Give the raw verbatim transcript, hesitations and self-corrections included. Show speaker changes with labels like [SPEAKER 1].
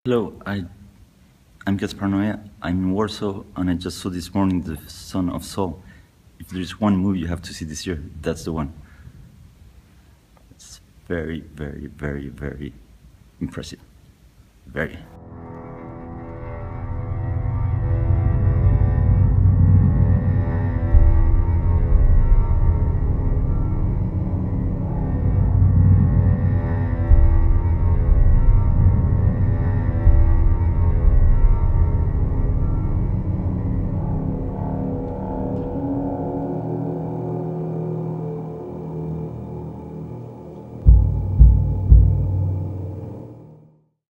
[SPEAKER 1] Hello, I, I'm Gaspar Noé. I'm in Warsaw, and I just saw this morning The Son of Saul. If there's one movie you have to see this year, that's the one. It's very, very, very, very impressive. Very.